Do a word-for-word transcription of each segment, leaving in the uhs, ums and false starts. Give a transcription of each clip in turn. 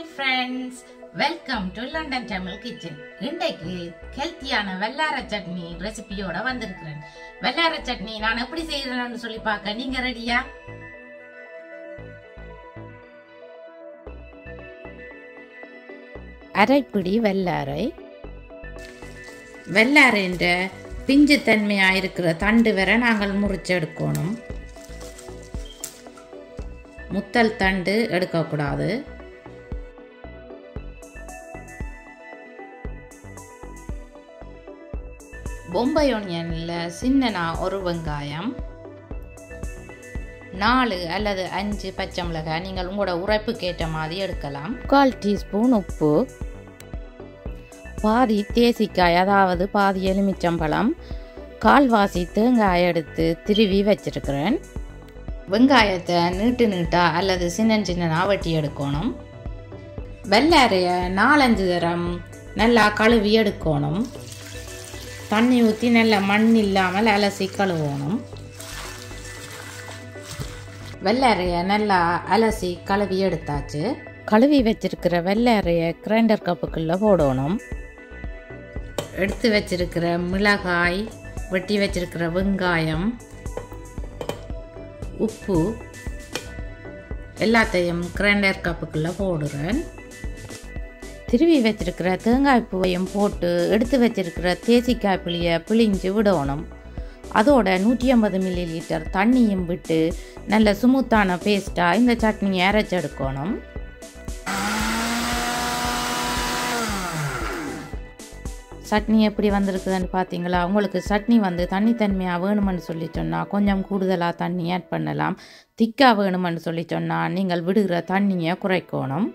friends, welcome to London Tamil Kitchen. இன்றைக்கு ஹெல்த்தியான வெள்ளார சட்னி ரெசிபியோட வந்திருக்கிறேன். வெள்ளார சட்னி நான் எப்படி செய்யறேன்னு சொல்லி பார்க்க நீங்க ரெடியா? அரைப்பிடி வெள்ளாரை. வெள்ளாரைன்ற பிஞ்சு தன்மையா இருக்கிற தண்டு வரை நாங்கள் முறிச்சு எடுக்கணும். முத்தல் தண்டு எடுக்கக்கூடாது. பொம்பை ஒனியன்ல சின்னனா ஒரு வெங்காயம், நாலு அல்லது அஞ்சு பச்சை மிளகாய் நீங்கள் உங்களோட உரைப்புக்கு ஏற்ற மாதிரி எடுக்கலாம். கால் டீஸ்பூன் உப்பு, பாதி தேசிக்காய் அதாவது பாதி எலுமிச்சம்பழம், கால்வாசி தேங்காய் எடுத்து திருவி வச்சிருக்கிறேன். வெங்காயத்தை நீட்டு நீட்டா அல்லது சின்ன சின்னனா வெட்டி எடுக்கணும். வெள்ளாரைய நாலஞ்சு தரம் நல்லா கழுவி எடுக்கணும். தண்ணி ஊற்றி நல்ல மண் இல்லாமல் அலசி கழுவணும். வெள்ளாரைய நல்லா அலசி கழுவி எடுத்தாச்சு. கழுவி வச்சிருக்கிற வெள்ளாரைய கிரைண்டர் கப்புக்குள்ள போடணும். எடுத்து வச்சிருக்கிற மிளகாய், வெட்டி வச்சிருக்கிற வெங்காயம், உப்பு எல்லாத்தையும் கிரைண்டர் கப்புக்குள்ள போடுறேன். திருவி வச்சிருக்கிற தேங்காய் பூவையும் போட்டு எடுத்து வச்சிருக்கிற தேசிக்காய் புளியை பிழிஞ்சு விடணும். அதோட நூற்றி ஐம்பது மில்லி லிட்டர் தண்ணியும் விட்டு நல்ல சுமூத்தான பேஸ்ட்டாக இந்த சட்னியை அரைச்சி எடுக்கணும். சட்னி எப்படி வந்திருக்குதுன்னு பார்த்தீங்களா? உங்களுக்கு சட்னி வந்து தண்ணி தன்மையாக வேணுமென்னு சொல்லி சொன்னால் கொஞ்சம் கூடுதலாக தண்ணி ஆட் பண்ணலாம். திக்காக வேணுமென்னு சொல்லி சொன்னால் நீங்கள் விடுகிற தண்ணியை குறைக்கணும்.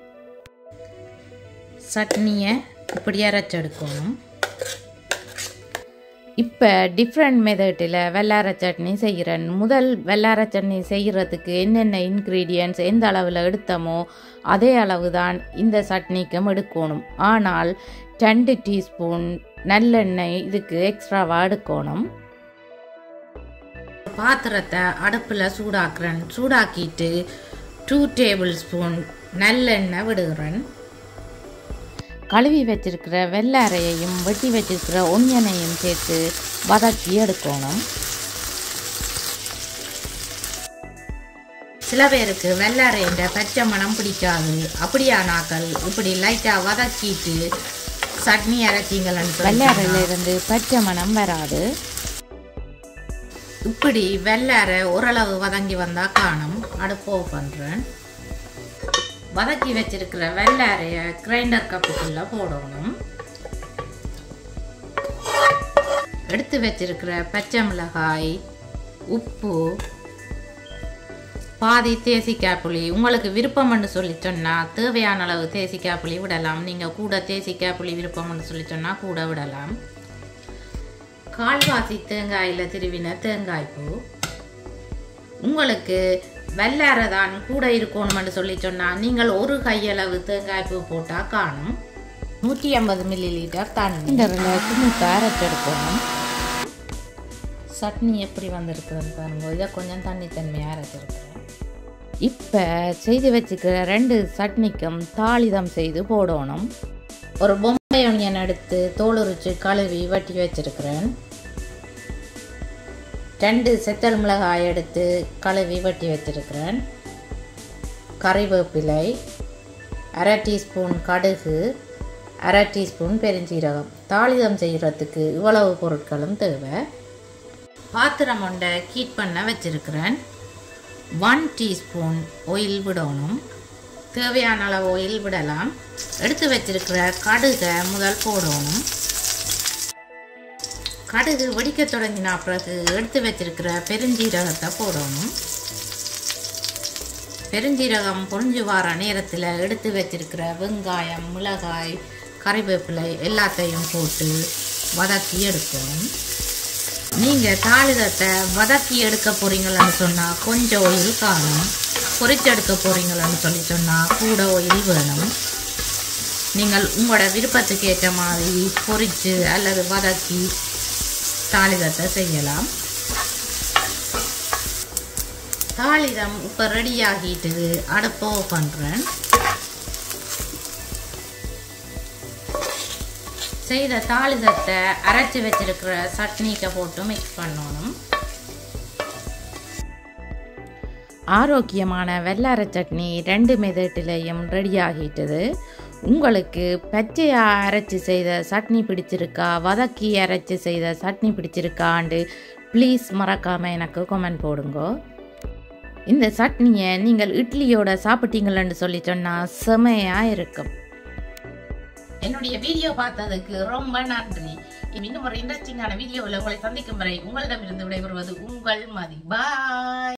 சட்னியை இப்படி அரைச்செடுக்கணும். இப்போ டிஃப்ரெண்ட் மெத்தடில் வெள்ளார சட்னி செய்கிறேன். முதல் வெள்ளார சட்னி செய்கிறதுக்கு என்னென்ன இன்க்ரீடியன்ட்ஸ் எந்த அளவில் எடுத்தோமோ அதே அளவு தான் இந்த சட்னிக்கும் எடுக்கணும். ஆனால் ரெண்டு டீஸ்பூன் நல்லெண்ணெய் இதுக்கு எக்ஸ்ட்ராவாக எடுக்கணும். பாத்திரத்தை அடுப்பில் சூடாக்குறேன். சூடாக்கிட்டு டூ டேபிள் ஸ்பூன் நல்லெண்ணெய் விடுகிறேன். கழுவி வச்சிருக்கிற வெள்ளாரையையும் வெட்டி வச்சிருக்கிற ஒனியனையும் சேர்த்து வதக்கி எடுக்கணும். சில பேருக்கு வெள்ளாரைன்ற பச்சை மணம் பிடிக்காது. அப்படியானாக்கள் இப்படி லைட்டாக வதக்கிட்டு சட்னி அரைச்சிங்கன்னு வெள்ளாரையில இருந்து பச்சை மணம் வராது. இப்படி வெள்ளாரை ஓரளவு வதங்கி வந்தா காணும். அடுப்பு ஆஃப் பண்ணுறேன். வதக்கி வச்சிருக்கிற வெள்ளாரைய கிரைண்டர் கப்புக்குள்ள போடணும். எடுத்து வச்சிருக்கிற பச்சை மிளகாய், உப்பு, பாதி தேசிக்காய் புளி, உங்களுக்கு விருப்பம்னு சொல்லி சொன்னால் தேவையான அளவு தேசிக்காய் புளி விடலாம். நீங்கள் கூட தேசிக்காய் புளி விருப்பம்னு சொல்லி சொன்னால் கூட விடலாம். கால்வாசி தேங்காயில் திருவின தேங்காய் பூ. உங்களுக்கு வெள்ளாரை தான் கூட இருக்கணும்னு சொல்லி சொன்னால் நீங்கள் ஒரு கையளவு தேங்காய் பூ போட்டால் காணும். நூற்றி ஐம்பது மில்லி லிட்டர் தண்ணி இந்த சுமூத்த அரைச்செடுக்கணும். சட்னி எப்படி வந்திருக்குதுன்னு பாருங்க. இதை கொஞ்சம் தண்ணி தன்மையாக அரைச்சிருக்கிறேன். இப்போ செய்து வச்சுக்கிற ரெண்டு சட்னிக்கும் தாளிதம் செய்து போடணும். ஒரு பொம்பை ஒனியன் எடுத்து தோலுரிச்சு கழுவி வெட்டி வச்சிருக்கிறேன். ரெண்டு செத்தல் மிளகாய் எடுத்து கழுவி வெட்டி வச்சிருக்கிறேன். கறிவேப்பிலை, அரை டீஸ்பூன் கடுகு, அரை டீஸ்பூன் பெருஞ்சீரகம். தாளிதம் செய்கிறதுக்கு இவ்வளவு பொருட்களும் தேவை. பாத்திரம் ஒன்றை ஹீட் பண்ண வச்சிருக்கிறேன். ஒன் டீஸ்பூன் ஆயில் விடணும். தேவையான அளவு ஆயில் விடலாம். எடுத்து வச்சிருக்கிற கடுகை முதல் போடணும். கடுகு வெடிக்க தொடங்கின பிறகு எடுத்து வச்சிருக்கிற பெருஞ்சீரகத்தை போடணும். பெருஞ்சீரகம் பொரிஞ்சு வர நேரத்தில் எடுத்து வச்சிருக்கிற வெங்காயம், மிளகாய், கறிவேப்பிலை எல்லாத்தையும் போட்டு வதக்கி எடுக்கணும். நீங்கள் தாளிதத்தை வதக்கி எடுக்க போகிறீங்களான்னு சொன்னால் கொஞ்சம் ஆயில் காணும். பொரிச்சு எடுக்க போகிறீங்களான்னு சொல்லி சொன்னால் கூட ஆயில் வேணும். நீங்கள் உங்களோட விருப்பத்துக்கு ஏற்ற மாதிரி பொரிச்சு அல்லது வதக்கி தாளிதத்தை செய்யலாம். தாளிதம் இப்போ ரெடி ஆகிட்டு அடுப்பு ஆஃப் பண்ணுறேன். செய்த தாளிதத்தை அரைச்சி வச்சிருக்கிற சட்னிக்கு போட்டு மிக்ஸ் பண்ணணும். ஆரோக்கியமான வெள்ளரை சட்னி ரெண்டு மெதட்டிலையும் ரெடி ஆகிட்டது. உங்களுக்கு பச்சையாக அரைச்சி செய்த சட்னி பிடிச்சிருக்கா, வதக்கி அரைச்சி செய்த சட்னி பிடிச்சிருக்காண்டு ப்ளீஸ் மறக்காமல் எனக்கு கமெண்ட் போடுங்க. இந்த சட்னியை நீங்கள் இட்லியோட சாப்பிட்டீங்களன்னு சொல்லி சொன்னால் செமையாக இருக்கும். என்னுடைய வீடியோ பார்த்ததுக்கு ரொம்ப நன்றி. இன்னும் ஒரு இன்ட்ரெஸ்டிங்கான வீடியோவில் உங்களை சந்திக்கும் வரை உங்களிடமிருந்து விடைபெறுவது உங்கள் மதி. பாய்.